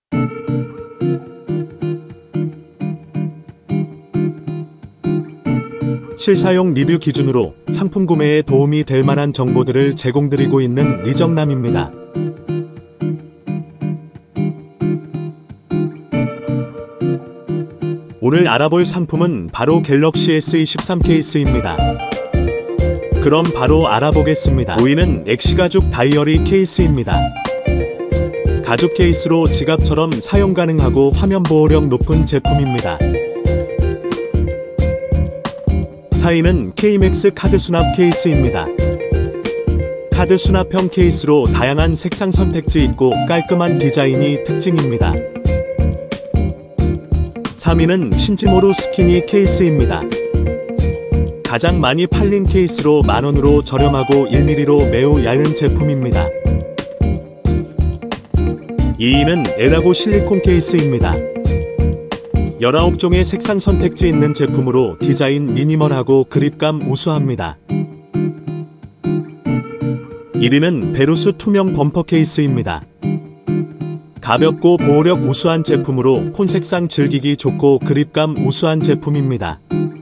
실사용 리뷰 기준으로 상품 구매에 도움이 될 만한 정보들을 제공드리고 있는 리정남입니다. 오늘 알아볼 상품은 바로 갤럭시 S23 케이스입니다. 그럼 바로 알아보겠습니다. 5위는 엑시가죽 다이어리 케이스입니다. 가죽 케이스로 지갑처럼 사용 가능하고 화면 보호력 높은 제품입니다. 4위는 KMAX 카드 수납 케이스입니다. 카드 수납형 케이스로 다양한 색상 선택지 있고 깔끔한 디자인이 특징입니다. 3위는 신지모루 스키니 케이스입니다. 가장 많이 팔린 케이스로 만원으로 저렴하고 1mm로 매우 얇은 제품입니다. 2위는 에라고 실리콘 케이스입니다. 19종의 색상 선택지 있는 제품으로 디자인 미니멀하고 그립감 우수합니다. 1위는 베루스 투명 범퍼 케이스입니다. 가볍고 보호력 우수한 제품으로 폰 색상 즐기기 좋고 그립감 우수한 제품입니다.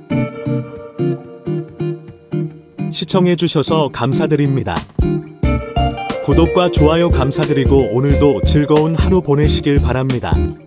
시청해주셔서 감사드립니다. 구독과 좋아요 감사드리고 오늘도 즐거운 하루 보내시길 바랍니다.